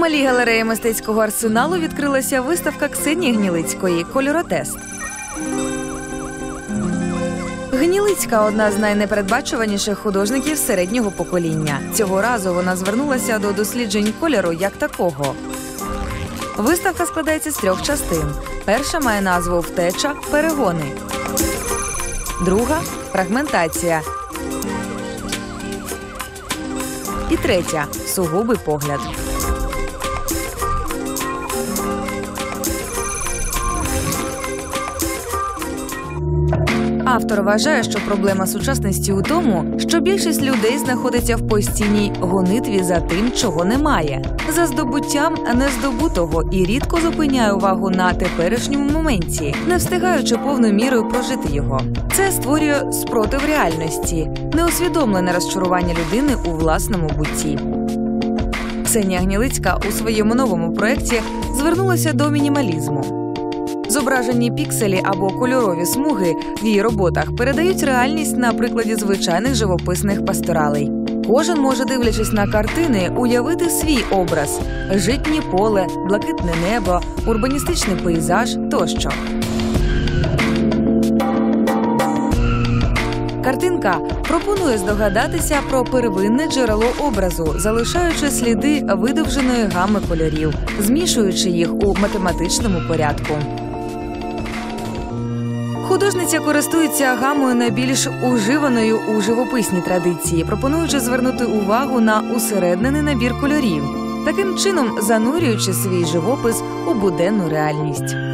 Малій галереї мистецького арсеналу відкрилася виставка Ксенії Гнілицької «Кольоротест». Гнілицька – одна з найнепередбачуваніших художників середнього покоління. Цього разу вона звернулася до досліджень кольору як такого. Виставка складається з 3 частин. Перша має назву «Втеча. Перегони». Друга – «Фрагментація». І третя – «Сугубий погляд». Автор вважає, що проблема сучасності у тому, що більшість людей знаходиться в постійній гонитві за тим, чого немає, за здобуттям нездобутого і рідко зупиняє увагу на теперішньому моменті, не встигаючи повною мірою прожити його. Це створює спротив реальності, неусвідомлене розчарування людини у власному бутті. Ксенія Гнілицька у своєму новому проєкті звернулася до мінімалізму. Зображені пікселі або кольорові смуги в її роботах передають реальність на прикладі звичайних живописних пасторалей. Кожен може, дивлячись на картини, уявити свій образ – житнє поле, блакитне небо, урбаністичний пейзаж тощо. Картинка пропонує здогадатися про первинне джерело образу, залишаючи сліди видовженої гами кольорів, змішуючи їх у математичному порядку. Художниця користується гамою найбільш уживаною у живописній традиції, пропонуючи звернути увагу на усереднений набір кольорів, таким чином занурюючи свій живопис у буденну реальність.